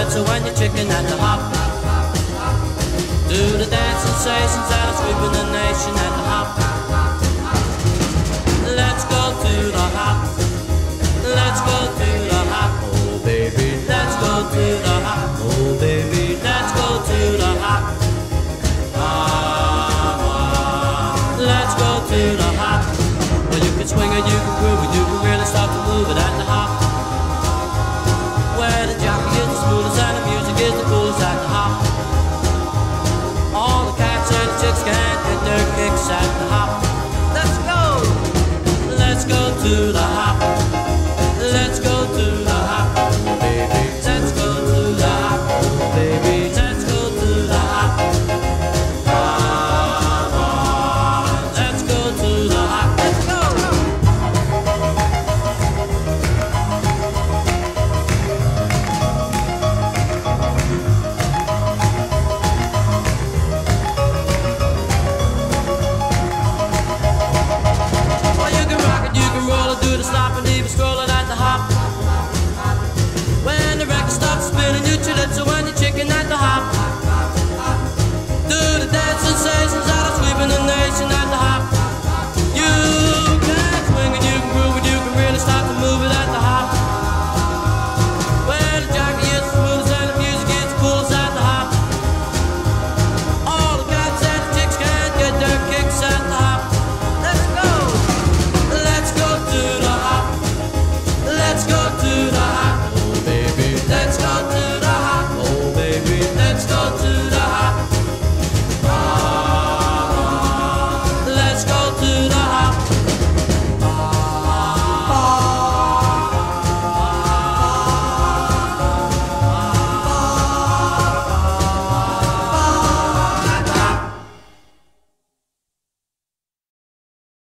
trumpets when you're chicken at the hop. Do the dance sensations that are sweeping the nation at the hop. Let's go to the hop. Let's go to the hop. Oh baby, let's go to the hop. Oh baby, let's go to the hop. Let's go to the hop. Well, you can swing it, you can groove it, you can really start to move it at the hop. Where the jockey is the smoothest and the music is the coolest at the hop. All the cats and the chicks can get their kicks at the hop. Let's go to the hop.